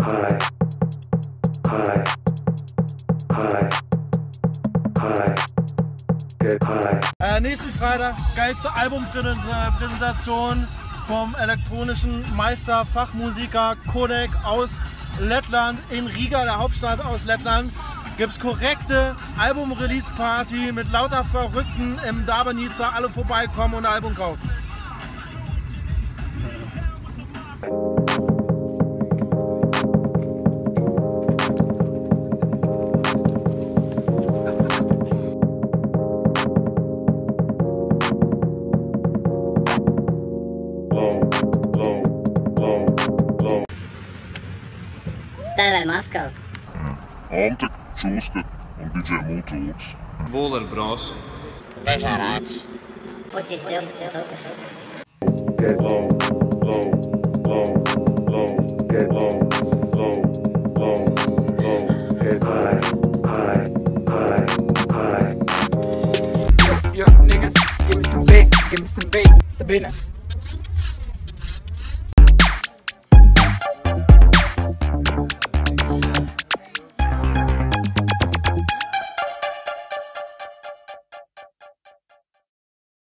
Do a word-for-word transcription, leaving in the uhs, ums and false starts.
high, high, high, high, get high. Äh, nächsten Freitag geilste Albumpräsentation vom elektronischen Meister, Fachmusiker Kodek aus Lettland in Riga, der Hauptstadt aus Lettland. Gibt's korrekte Album-Release-Party mit lauter Verrückten im Darbanica, alle vorbeikommen und ein Album kaufen. Tēvē Maskava. Ante, Čūska un D J Multulks. Buller Bros. Dežārāts. Puķīts divpadsmit upes. Get low, low, low, low, get low, low, low, low, get high, high, high, high. Yo, niggas, give me some beat, give me some beat, some business.